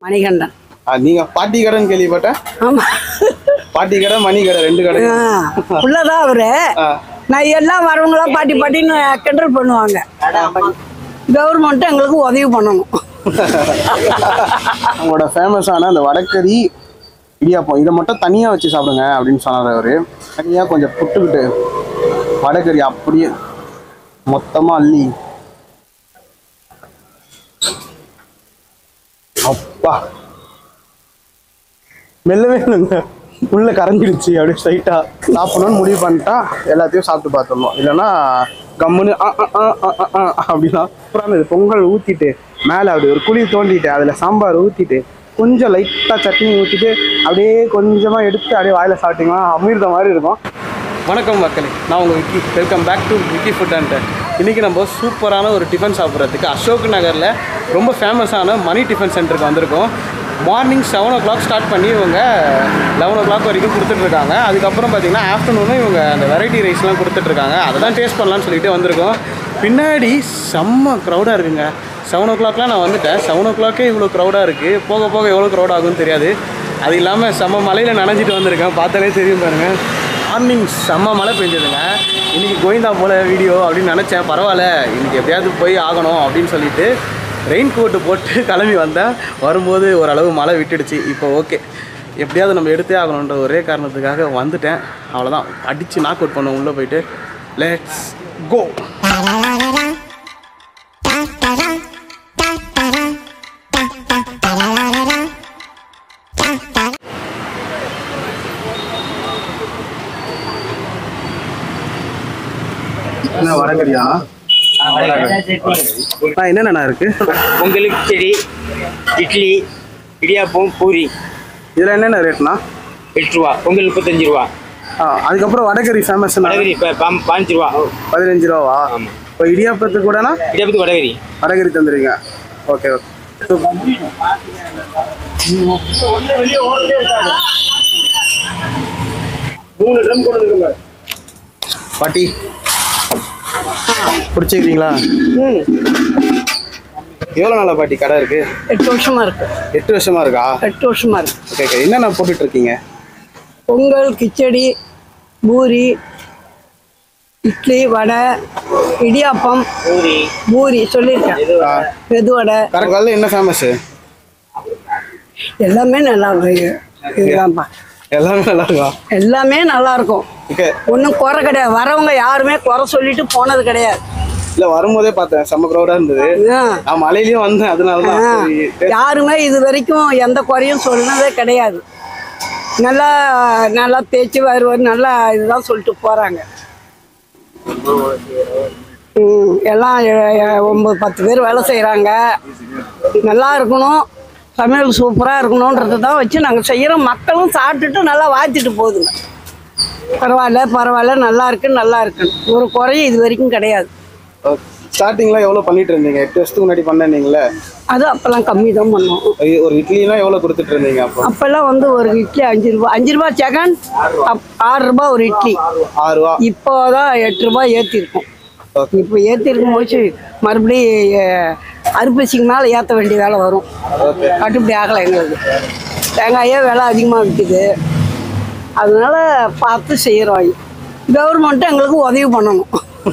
மணிகண்டன். நீங்க பாட்டி கடைன்னு கேள்விப்பட்டேன். ஆமா, பாட்டி கடை மணி கடை 2 கடை. உள்ளதான் அவரு. நான் எல்லாம் வரவங்களாம் பாட்டி பாட்டின்னு கிண்டல் பண்ணுவாங்க. கவர்மெண்ட் எங்களுக்கு உதவி பண்ணணும். அவங்களோட ஃபேமஸான அந்த வடக்கறி இடியாப்பம் இதை மட்டும் தனியாக வச்சு சாப்பிடுங்க அப்படின்னு சொன்னார் அவர். தனியாக கொஞ்சம் புட்டுக்கிட்டு வடக்கறி அப்படியே மொத்தமாக அள்ளி அப்பா மெல்லவே இல்லைங்க, உள்ள கரைஞ்சிடுச்சு. அப்படியே ஸ்ட்ரைட்டாக சாப்பிடணும்னு முடிவு பண்ணிட்டா எல்லாத்தையும் சாப்பிட்டு பார்த்துடணும். இல்லைன்னா கம்முன்னு அப்படின்னா அப்புறம் இது பொங்கல் ஊற்றிட்டு மேலே அப்படி ஒரு குழி தோண்டிட்டு அதில் சாம்பார் ஊற்றிட்டு கொஞ்சம் லைட்டாக சட்னி ஊற்றிட்டு அப்படியே கொஞ்சமாக எடுத்து அப்படியே வாயில் சாப்பிட்டீங்கன்னா அமிர்த மாதிரி இருக்கும். வணக்கம் மக்களே, நான் உங்கள் Vicky. Welcome back to Vicky food and. இன்றைக்கி நம்ம சூப்பரான ஒரு டிஃபன் சாப்பிட்றதுக்கு அசோக் நகரில் ரொம்ப ஃபேமஸான மணி டிஃபன் சென்டருக்கு வந்திருக்கோம். மார்னிங் 7 o'clock ஸ்டார்ட் பண்ணி இவங்க 11 o'clock வரைக்கும் கொடுத்துட்ருக்காங்க. அதுக்கப்புறம் பார்த்திங்கன்னா ஆஃப்டர்நூனும் இவங்க அந்த வெரைட்டி ரைஸ்லாம் கொடுத்துட்ருக்காங்க. அதை தான் டேஸ்ட் பண்ணலான்னு சொல்லிட்டு வந்திருக்கோம். பின்னாடி செம்ம க்ரௌடாக இருக்குங்க. 7 o'clockலாம் நான் வந்துட்டேன். 7 o'clockே இவ்வளோ க்ரௌடாக இருக்குது. போக போக எவ்வளோ க்ரௌட் ஆகும்னு தெரியாது. அது இல்லாமல் செம்ம மலையில் நனைஞ்சிட்டு வந்திருக்கேன். பார்த்தாலே தெரியும் பாருங்கள். மார்னிங் செம்ம மழை பெஞ்சதுங்க. இன்றைக்கி கோவிந்தா போல் வீடியோ அப்படின்னு நினச்சேன். பரவாயில்ல, இன்றைக்கி எப்படியாவது போய் ஆகணும் அப்படின்னு சொல்லிட்டு ரெயின் கோட்டு போட்டு கிளம்பி வந்தேன். வரும்போது ஓரளவு மழை விட்டுடுச்சு. இப்போ ஓகே, எப்படியாவது நம்ம எடுத்தே ஆகணுன்ற ஒரே காரணத்துக்காக வந்துட்டேன். அவ்வளோதான், அடித்து நாக் அவுட் பண்ணுவோம். உள்ளே போயிட்டு லெட்ஸ் கோ. என்ன வடகரியா? என்னென்ன இருக்கு? பொங்கலுக்கு செடி, இட்லி, இடியாப்பம், பூரி. இதில் என்னென்ன ரேட்னா? 8 ரூபா. பொங்கல் 35 ரூபா. அதுக்கப்புறம் வடகரி ஃபேமஸ். வடகரி இப்போ 15 ரூபா. 15 ரூபாவா? இப்போ இடியாப்பத்துக்கு கூடனா? இடியாப்பத்துக்கு வடகரி. வடகரி தந்துடுங்க. Okay okay. பாட்டி பிடிச்சிக்கிறீங்களா? எவ்வளோ நாளா பாட்டி கடை இருக்கு? 8 வருஷமா இருக்கு. 8 வருஷமா இருக்கா? 8 வருஷமா இருக்கு. Okay okay. என்னென்ன போட்டுட்டு இருக்கீங்க? பொங்கல், கிச்சடி, பூரி, இட்லி, வடை, இடியாப்பம், பூரி சொல்லியிருக்கேன். மெதுவடை. கரெக்டாக என்ன ஃபேமஸ்? எல்லாமே நல்லா இருக்கும். இதுதான்ப்பா, எல்லாமே நல்லா இருக்கா? எல்லாமே நல்லா இருக்கும். ஒன்றும் குறை கிடையாது. வரவங்க யாருமே குறை சொல்லிட்டு போனது கிடையாது. இல்லை, வரும்போதே பார்த்தேன் செம்ம க்ரௌடாக இருந்தது. நான் மலையிலையும் வந்தேன். அதனாலதான் யாருமே இது வரைக்கும் எந்த குறையும் சொன்னதே கிடையாது. நல்லா நல்லா தேய்ச்சி வருவார், நல்லா இதுதான் சொல்லிட்டு போகிறாங்க. எல்லாம் 9-10 பேர் வேலை செய்கிறாங்க. நல்லா இருக்கணும், சமையல் சூப்பராக இருக்கணுன்றது தான் வச்சு நாங்கள் செய்கிறோம். மக்களும் சாப்பிட்டுட்டு நல்லா வாழ்த்திட்டு போகுதுங்க. பரவாயில்ல பரவாயில்ல, நல்லா இருக்கு நல்லா இருக்குன்னு ஒரு குறையும் இது வரைக்கும் கிடையாது. ஸ்டார்டிங்லாம் எவ்வளோ பண்ணிட்டு இருந்தீங்க? 8 வருஷத்துக்கு முன்னாடி பண்ணீங்களே, அது அப்போல்லாம் கம்மி தான் பண்ணோம். ஒரு இட்லிலாம் எவ்வளோ கொடுத்துட்டு இருந்தீங்க? அப்போல்லாம் வந்து ஒரு இட்லி 5 ரூபா. 5 ரூபா செகண்ட், 6 ரூபா ஒரு இட்லி. 6 ரூபா. இப்போ தான் 8 ரூபா ஏற்றிருக்கோம். இப்போ ஏற்றிருக்கும் போச்சு மறுபடியும் அரிப்பசிக்கு மேலே ஏற்ற வேண்டிய வேலை வரும். கட்டுப்படி ஆகலை எங்களுக்கு. தேங்காயே விலை அதிகமாக விற்குது. அதனால பார்த்து செய்கிறோம். கவர்மெண்ட்டு எங்களுக்கு உதவி பண்ணணும்.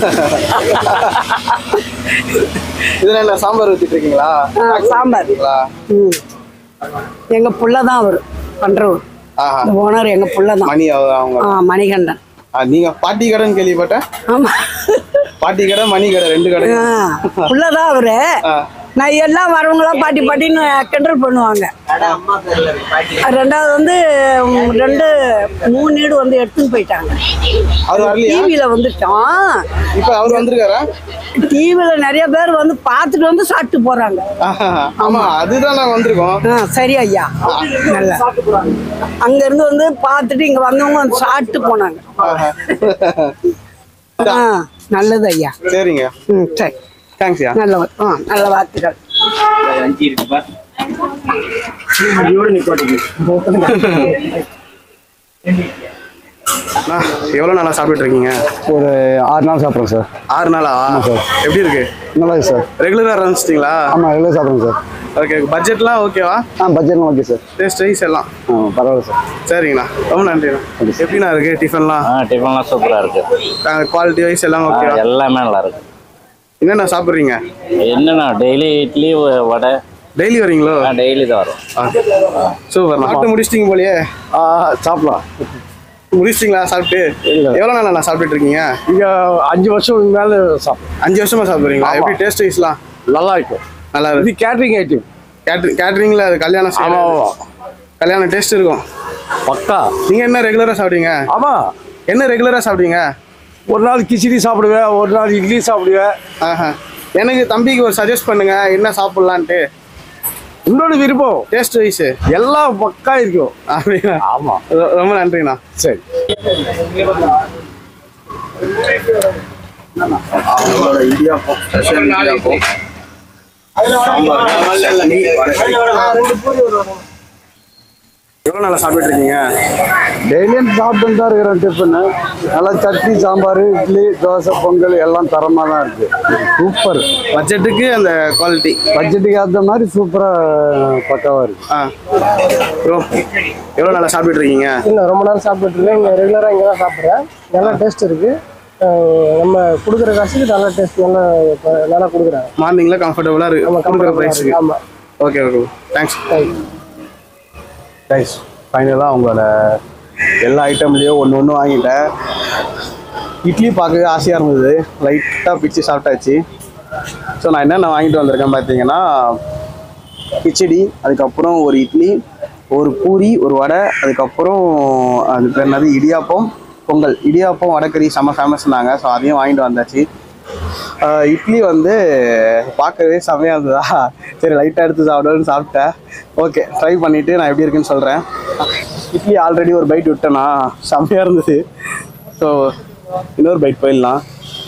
இதில் என்ன சாம்பார் ஊற்றிட்டு இருக்கீங்களா? சாம்பார். எங்கள் புள்ள தான் அவர் பண்ணுறவர். ஓனர் எங்கள் புள்ள தான். மணி அவங்க. மணிகண்டன். நீங்க பாட்டி கடைன்னு கேள்விப்பட்டேன். ஆமா, பாட்டி கடை மணி கடை 2 கடை. புள்ளதான் அவரு. நான் எல்லாம் வரவங்களாம் பாட்டி பாட்டின்னு கிண்டல் பண்ணுவாங்க. ரெண்டாவது வந்து 2-3 வீடு வந்து எடுத்துன்னு போயிட்டாங்க. டிவியில வந்துட்டோம். இப்ப அவர் வந்திருக்காரா? டிவியில நிறைய பேர் வந்து பார்த்துட்டு வந்து சாப்பிட்டு போறாங்க. ஆமா, அதுதான் நான் வந்திருக்கோம். சரி ஐயா, நல்லா அங்க இருந்து வந்து பார்த்துட்டு இங்க வந்தவங்க வந்து சாப்பிட்டு போனாங்க. நல்லது ஐயா. சரிங்க. சரி, தேங்க்ஸ்யா. நல்லவர். நல்ல வார்த்தைகள். 5 இருக்குப்பா. அண்ணா எவ்வளோ நாளாக சாப்பிட்டுட்டு இருக்கீங்க? ஒரு 6 நாள் சாப்பிட்றோம் சார். 6 நாளா? சார். எப்படி இருக்கு? நல்லா இருக்கு சார். ரெகுலராக ஆரம்பிச்சிட்டிங்களா? ஆமாம், ரெகுலர் சாப்பிட்றோம் சார். ஓகே, பட்ஜெட்லாம் ஓகேவா? பட்ஜெட்லாம் ஓகே சார். டேஸ்ட் வைஸ் எல்லாம் பரவாயில்ல சார். சரிங்கண்ணா, ரொம்ப நன்றிண்ணா. எப்படிண்ணா இருக்கு டிஃபன்லாம்? டிஃபன்லாம் சூப்பராக இருக்கு. குவாலிட்டி வைஸ் எல்லாம் ஓகேவா? எல்லாமே நல்லா இருக்கு. என்னண்ணா சாப்பிட்றீங்க? என்னண்ணா டெய்லி இட்லி வடை டெய்லி வரீங்களோ? டெய்லி தான் வரும். Okay super. சாப்பிட்டு முடிச்சிட்டிங்க போலயே. சாப்பிடலாம். முடிச்சிட்டிங்களா சாப்பிட்டு? எவ்வளோ நாளா சாப்பிட்டுட்டு இருக்கீங்க? இங்கே 5 வருஷம் மேலே 5 வருஷமா சாப்பிட்றீங்களா? எப்படி டேஸ்ட் வைஸ்லாம்? நல்லா இருக்கும். நல்லா இருக்கு. இது கேட்ரிங் ஐட்டம். கேட்ரிங்கில் அது கல்யாணம் கல்யாணம் டேஸ்ட் இருக்கும் பக்கா. நீங்கள் என்ன ரெகுலராக சாப்பிடுவீங்க? ஆமாம். என்ன ரெகுலராக சாப்பிடுவீங்க? ஒரு நாள் கிச்சடி சாப்பிடுவேன், ஒரு நாள் இட்லி சாப்பிடுவேன். ஆஹா, எனக்கு தம்பிக்கு ஒரு சஜஸ்ட் பண்ணுங்க என்ன சாப்பிட்லான்ட்டு. இன்னொரு விருப்பம் டேஸ்ட் வைஸ் எல்லாம் பக்கா இருக்கும். அப்படின்னா ஆமாம். ரொம்ப நன்றிண்ணா. சரி. அவங்களோட இடியாப்பம் ஸ்பெஷல் இடியாப்பம் எவ்வளோ நாளாக சாப்பிட்டு இருக்கீங்க? டெய்லியும் சாப்பிட்டு தான் இருக்கிறேன். டிஃபனு நல்லா சட்னி, சாம்பார், இட்லி, தோசை, பொங்கல் எல்லாம் தரமாக தான் இருக்குது. சூப்பர். பட்ஜெட்டுக்கு அந்த குவாலிட்டி பட்ஜெட்டுக்கு ஏற்ற மாதிரி சூப்பராக பக்காவாக இருக்குது. ப்ரோ எவ்வளோ நாளாக சாப்பிட்டு இருக்கீங்க? இல்லை, ரொம்ப நேரம் சாப்பிட்டுட்டு இருக்கேன். இங்கே ரெகுலராக இங்கே தான் சாப்பிட்றேன். நல்லா டேஸ்ட் இருக்குது. நம்ம கொடுக்குற காசுக்கு நல்லா டேஸ்ட் நல்லா கொடுக்குறாங்க. மார்னிங்கில் கம்ஃபர்டபுளாக இருக்குது நம்ம கொடுக்குற ப்ரைஸுக்கு. ஆமாம். Okay okay, thanks. ரைஸ் ஃபைனலாக அவங்களோட எல்லா ஐட்டம்லேயும் ஒன்று வாங்கிட்டேன். இட்லி பார்க்கவே ஆசையாக இருந்தது, லைட்டாக பிச்சு சாப்பிட்டாச்சு. ஸோ நான் என்னென்ன வாங்கிட்டு வந்திருக்கேன் பார்த்தீங்கன்னா, கிச்சடி, அதுக்கப்புறம் ஒரு இட்லி, ஒரு பூரி, ஒரு வடை, அதுக்கப்புறம் அது பேர் என்னது இடியாப்பம், பொங்கல். இடியாப்பம் வடைக்கறி செம்ம ஃபேமஸ்னாங்க. ஸோ அதையும் வாங்கிட்டு வந்தாச்சு. இட்லி வந்து பார்க்கவே செம்மையாக இருந்ததா, சரி லைட்டாக எடுத்து சாப்பிடுன்னு சாப்பிட்டேன். ஓகே, ட்ரை பண்ணிவிட்டு நான் எப்படி இருக்குன்னு சொல்கிறேன். இட்லி ஆல்ரெடி ஒரு பைட் விட்டேன்னா செம்மையாக இருந்தது. ஸோ இன்னொரு பைட் போயிடலாம்.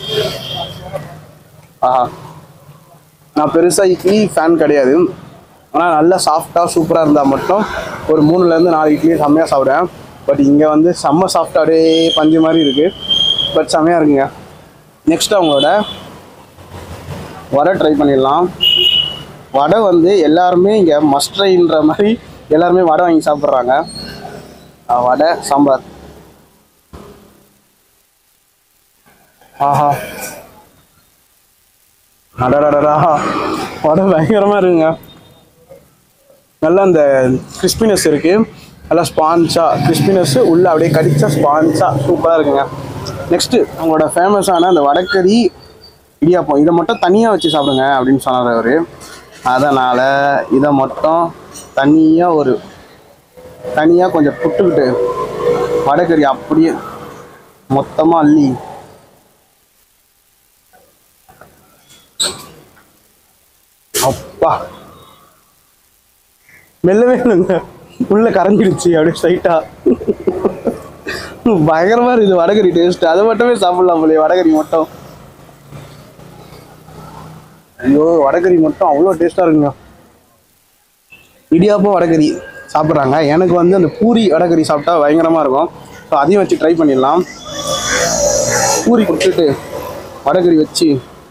ஆஹா, நான் பெருசாக இட்லி ஃபேன் கிடையாது. ஆனால் நல்லா சாஃப்டாக சூப்பராக இருந்தால் மட்டும் ஒரு 3லேருந்து 4 இட்லி செம்மையாக சாப்பிட்றேன். பட் இங்கே வந்து செம்ம சாஃப்டாக அப்படியே பஞ்சு மாதிரி இருக்குது. பட் செம்மையாக இருக்குங்க. நெக்ஸ்ட் அவங்களோட வடை ட்ரை பண்ணிடலாம். வடை வந்து எல்லாருமே இங்கே மஸ்ட் ட்ரைன்ற மாதிரி எல்லாருமே வடை வாங்கி சாப்பிட்றாங்க. வடை சாம்பார். ஆஹா, அடடடா, வடை பயங்கரமாக இருக்குங்க. நல்லா அந்த கிறிஸ்பினஸ் இருக்குது. நல்லா ஸ்பான்ஸாக கிறிஸ்பினஸ்ஸு உள்ளே அப்படியே கடிச்சா ஸ்பான்ஸாக சூப்பராக இருக்குங்க. நெக்ஸ்ட்டு அவங்களோட ஃபேமஸான அந்த வடைக்கறி இடியாப்பம், இதை மட்டும் தனியாக வச்சு சாப்பிடுங்க அப்படின்னு சொன்னார் அவர். அதனால் இதை மட்டும் தனியாக கொஞ்சம் புட்டுக்கிட்டு வடைக்கறி அப்படியே மொத்தமாக அள்ளி அப்பா மெல்லவே இல்லைங்க, உள்ள கரைஞ்சிடுச்சு அப்படியே ஸ்ட்ரைட்டாக. பயங்கரமாக இருக்குது வடைக்கறி டேஸ்ட். அதை மட்டுமே சாப்பிடலாம் போல, வடைக்கறி மட்டும். ஐயோ, வடைக்கறி மட்டும் அவ்வளோ டேஸ்ட்டாக இருக்குங்க. இடியாப்பம் வடைக்கறி சாப்பிட்றாங்க. எனக்கு வந்து அந்த பூரி வடைக்கறி சாப்பிட்டா பயங்கரமாக இருக்கும். ஸோ அதையும் வச்சு ட்ரை பண்ணிடலாம். பூரி கொடுத்துட்டு வடைக்கறி வச்சு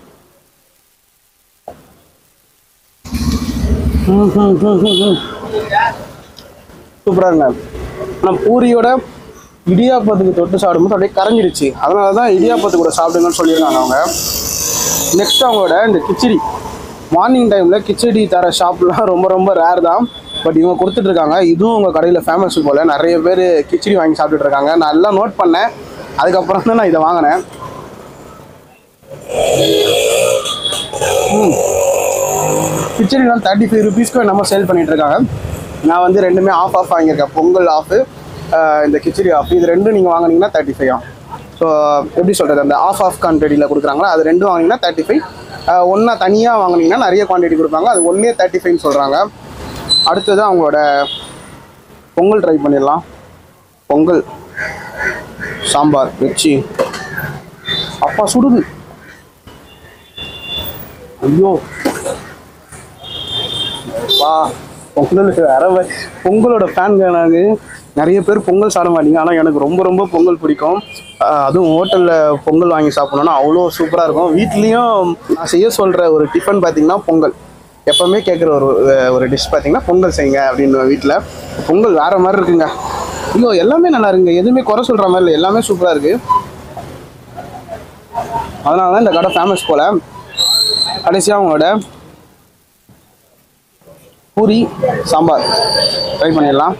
சூப்பராக இருங்க. ஆனால் பூரியோட இடியாப்பத்துக்கு தொட்டு சாப்பிடும்போது அப்படியே கரைஞ்சிடுச்சு. அதனால தான் இடியாப்பத்து கூட சாப்பிடுங்கன்னு சொல்லியிருக்காங்க அவங்க. நெக்ஸ்ட் அவங்களோட இந்த கிச்சடி, மார்னிங் டைமில் கிச்சடி தர ஷாப்லாம் ரொம்ப ரொம்ப ரேர் தான். பட் இவங்க கொடுத்துட்ருக்காங்க. இதுவும் உங்கள் கடையில் ஃபேமஸ் போல். நிறைய பேர் கிச்சடி வாங்கி சாப்பிட்டுட்ருக்காங்க. நான் எல்லாம் நோட் பண்ணேன், அதுக்கப்புறம் தான் நான் இதை வாங்கினேன். கிச்சடிலாம் 35 ருபீஸ்க்கு நம்ம சேல் பண்ணிகிட்ருக்காங்க. நான் வந்து ரெண்டுமே ஆஃப் வாங்கியிருக்கேன். பொங்கல் ஆஃபு, இந்த கிச்சடி ஆஃப். இது ரெண்டும் நீங்கள் வாங்கினீங்கன்னா 35 ஆகும். ஸோ எப்படி சொல்கிறது, அந்த ஆஃப் குவான்டிட்டியில் கொடுக்குறாங்களா, அது ரெண்டும் வாங்கினீங்கன்னா 35. ஒன்றா தனியாக வாங்கினீங்கன்னா நிறைய குவான்டிட்டி கொடுப்பாங்க. அது ஒன்றே 35ன்னு சொல்கிறாங்க. அடுத்தது அவங்களோட பொங்கல் ட்ரை பண்ணிடலாம். பொங்கல் சாம்பார் வச்சு அப்பா சுடுது. ஐயோ வா, பொங்கல் வேற பொங்கலோட ஃபேன்ங்க. நாங்கள் நிறைய பேர் பொங்கல் சாப்பிட மாட்டீங்க, ஆனால் எனக்கு ரொம்ப ரொம்ப பொங்கல் பிடிக்கும். அதுவும் ஹோட்டலில் பொங்கல் வாங்கி சாப்பிடணுன்னா அவ்வளோ சூப்பராக இருக்கும். வீட்லேயும் நான் செய்ய சொல்கிற ஒரு டிஃபன் பார்த்தீங்கன்னா பொங்கல். எப்போவுமே கேட்குற ஒரு டிஷ் பார்த்தீங்கன்னா பொங்கல் செய்யுங்க அப்படின்னு. வீட்டில் பொங்கல் வேறு மாதிரி இருக்குங்க. ஐயோ எல்லாமே நல்லா இருக்குங்க, எதுவுமே குறை சொல்கிற மாதிரி இல்லை, எல்லாமே சூப்பராக இருக்குது. அதனால தான் இந்த கடை ஃபேமஸ் போல். கடைசியாக அவங்களோட பூரி சாம்பார் ட்ரை பண்ணிடலாம்.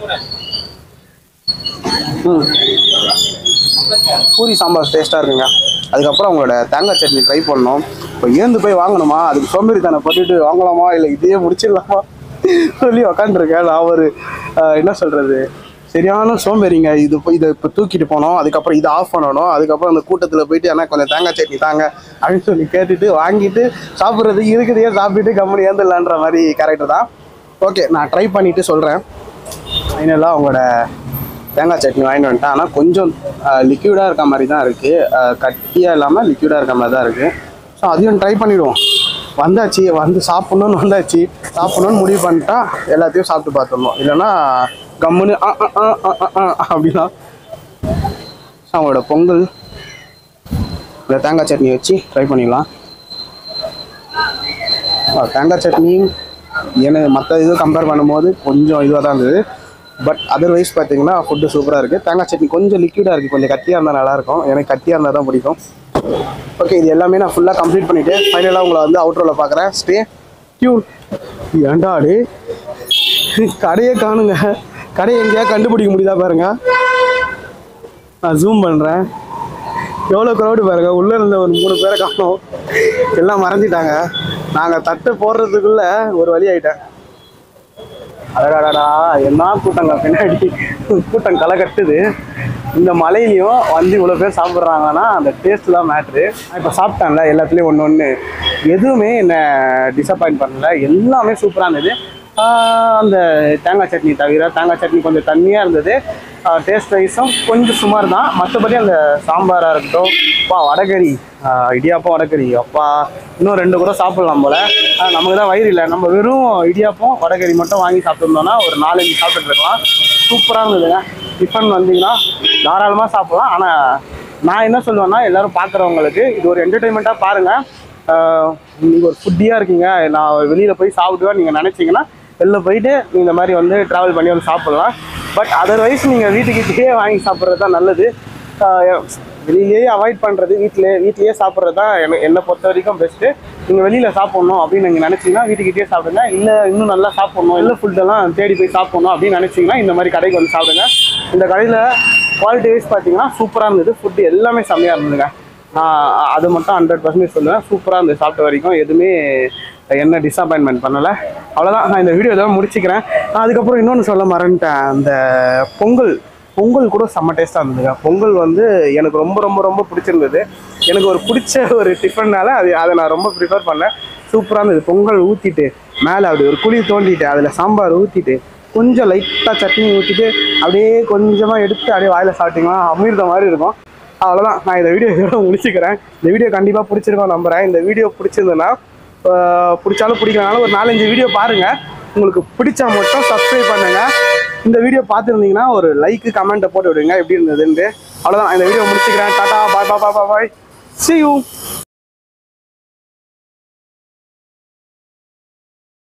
பூரி சாம்பார் டேஸ்ட்டாக இருக்குங்க. அதுக்கப்புறம் அவங்களோட தேங்காய் சட்னி ட்ரை பண்ணணும். இப்போ ஏந்து போய் வாங்கணுமா, அதுக்கு சோம்பேறித்தனை பட்டுட்டு வாங்கலாமா இல்லை இதையே முடிச்சிடலாமா சொல்லி உக்காந்துருக்கேன். நான் ஒரு என்ன சொல்கிறது, சரியான சோம்பேறிங்க. இதை இப்போ தூக்கிட்டு போனோம், அதுக்கப்புறம் இதை ஆஃப் பண்ணணும், அதுக்கப்புறம் அந்த கூட்டத்தில் போயிட்டு ஆனால் கொஞ்சம் தேங்காய் சட்னி தாங்க அப்படின்னு சொல்லி கேட்டுட்டு வாங்கிட்டு சாப்பிட்றது இருக்குதையே சாப்பிட்டுட்டு கம்பெனி ஏந்துடலான்ற மாதிரி கேரக்டர் தான். ஓகே, நான் ட்ரை பண்ணிவிட்டு சொல்கிறேன். ஃபைனலாக அவங்களோட தேங்காய் சட்னி வாங்கிட்டு வந்துட்டேன். ஆனால் கொஞ்சம் லிக்யூடாக இருக்க மாதிரி தான் இருக்குது, கட்டியாக இல்லாமல் லிக்யூடாக இருக்க மாதிரி தான் இருக்குது. ஸோ அதையும் ட்ரை பண்ணிவிடுவோம். வந்தாச்சு, வந்து சாப்பிட்ணுன்னு முடிவு பண்ணிட்டா எல்லாத்தையும் சாப்பிட்டு பார்த்துடணும், இல்லைன்னா கம்முன்னு அப்படின்னா. அவங்களோட பொங்கல் இந்த தேங்காய் சட்னி வச்சு ட்ரை பண்ணிடலாம். தேங்காய் சட்னி எனக்கு மற்ற இது கம்பேர் பண்ணும்போது கொஞ்சம் இதுவாக தான் இருந்தது. பட் அதர்வைஸ் பார்த்தீங்கன்னா ஃபுட்டு சூப்பராக இருக்குது. தேங்காய் சட்னி கொஞ்சம் லிக்யூடாக இருக்குது, கொஞ்சம் கட்டியாக இருந்தால் நல்லாயிருக்கும். எனக்கு கட்டியாக இருந்தால் தான் பிடிக்கும். ஓகே, இது எல்லாமே நான் ஃபுல்லாக கம்ப்ளீட் பண்ணிவிட்டு ஃபைனலாக உங்களை வந்து அவுட்ரோவில் பார்க்குறேன். Stay tune. ஏண்டாடு கடையே காணுங்க, கடையை எங்கேயா கண்டுபிடிக்க முடியுதா பாருங்க. நான் ஜூம் பண்ணுறேன், எவ்வளோ க்ரௌடு பாருங்க. உள்ளே இருந்த ஒரு 3 பேரை காணோம், எல்லாம் மறந்துட்டாங்க. நாங்கள் தட்டு போடுறதுக்குள்ள ஒரு வழி ஆகிட்டேன். அடடாடா என்ன கூட்டங்க, பின்னாடி கூட்டம் களை கட்டுது. இந்த மலையிலையும் வந்து இவ்வளோ பேர் சாப்பிட்றாங்கன்னா அந்த டேஸ்ட் தான் மேட்ரு. நான் இப்போ சாப்பிட்டேன்ல, எல்லாத்துலேயும் ஒன்று எதுவுமே என்னை டிசப்பாயிண்ட் பண்ணல, எல்லாமே சூப்பராக இருந்தது. அந்த தேங்காய் சட்னி தவிர, தேங்காய் சட்னி கொஞ்சம் தண்ணியாக இருந்தது. டேஸ்ட் வைஸும் கொஞ்சம் சுமார் தான். மற்றபடி அந்த சாம்பாராக இருக்கட்டும், வடகறி, இடியாப்பம் வடகறி, அப்பா இன்னும் 2 கூட சாப்பிட்லாம் போல். நமக்கு தான் வயிறு இல்லை, நம்ம வெறும் இடியாப்பம் வடகறி மட்டும் வாங்கி சாப்பிட்ருந்தோம்னா ஒரு 4-5 சாப்பிட்டுட்டு இருக்கலாம். சூப்பராக இருந்ததுங்க. டிஃபன் வந்தீங்கன்னா தாராளமாக சாப்பிட்லாம். ஆனால் நான் என்ன சொல்லுவேன்னா, எல்லோரும் பார்க்குறவங்களுக்கு இது ஒரு என்டர்டெயின்மெண்ட்டாக பாருங்கள். நீங்கள் ஒரு ஃபுட்டியாக இருக்கீங்க, நான் வெளியில் போய் சாப்பிடுவேன் நீங்கள் நினச்சிங்கன்னா வெளில போயிட்டு இந்த மாதிரி வந்து ட்ராவல் பண்ணி வந்து சாப்பிட்லாம். பட் அதர்வைஸ் நீங்கள் வீட்டுக்கிட்டே வாங்கி சாப்பிட்றது தான் நல்லது. வெளியிலேயே அவாய்ட் பண்ணுறது, வீட்டிலேயே சாப்பிட்றது தான் என்னை பொறுத்த வரைக்கும் பெஸ்ட்டு. நீங்கள் வெளியில் சாப்பிட்ணும் அப்படின்னு நீங்கள் நினச்சிங்கன்னா வீட்டுக்கிட்டே சாப்பிடுங்க. இல்லை இன்னும் நல்லா சாப்பிட்ணும், இல்லை ஃபுட்டெல்லாம் தேடி போய் சாப்பிட்ணும் அப்படின்னு நினச்சிங்கன்னா இந்த மாதிரி கடைக்கு வந்து சாப்பிடுங்க. இந்த கடையில் குவாலிட்டி வைஸ் பார்த்தீங்கன்னா சூப்பராக இருந்தது. ஃபுட்டு எல்லாமே செம்மையாக இருந்ததுங்க. அது மட்டும் 100% சொல்லுவேன். சூப்பராக இருந்தது. சாப்பிட்ட வரைக்கும் எதுவுமே என்ன டிஸப்பாயின்மெண்ட் பண்ணலை. அவ்வளோதான், நான் இந்த வீடியோ இதெல்லாம் முடிச்சுக்கிறேன். அதுக்கப்புறம் இன்னொன்று சொல்ல மறந்துட்டேன். அந்த பொங்கல் கூட செம்ம டேஸ்ட்டாக இருந்ததுங்க. பொங்கல் வந்து எனக்கு ரொம்ப ரொம்ப ரொம்ப பிடிச்சிருந்தது. எனக்கு ஒரு பிடிச்ச ஒரு டிஃபன்னால அதை நான் ரொம்ப ப்ரிஃபர் பண்ணேன். சூப்பராக இருந்தது. பொங்கல் ஊற்றிட்டு மேலே அப்படி ஒரு குழி தோண்டிட்டு அதில் சாம்பார் ஊற்றிட்டு கொஞ்சம் லைட்டாக சட்னி ஊற்றிட்டு அப்படியே கொஞ்சமாக எடுத்து அப்படியே வாயில் சாப்பிட்டிங்கன்னா அமிர்த மாதிரி இருக்கும். அவ்வளோதான், நான் இந்த வீடியோ இதோட முடிச்சுக்கிறேன். இந்த வீடியோ கண்டிப்பாக பிடிச்சிருக்கோம் நம்புகிறேன். இந்த வீடியோ பிடிச்சிருந்ததுன்னா பிடிச்சாலும் பிடிக்கலனாலும் ஒரு 4-5 வீடியோ பாருங்கள். உங்களுக்கு பிடிச்சா மட்டும் சப்ஸ்கிரைப் பண்ணுங்கள். இந்த வீடியோ பார்த்துருந்தீங்கன்னா ஒரு லைக்கு கமெண்ட்டை போட்டு விடுங்க எப்படி இருந்ததுன்னு. அவ்வளோதான், இந்த வீடியோ முடிச்சுக்கிறேன். டாடா, பாய் பாய் பாய் பாய், see you.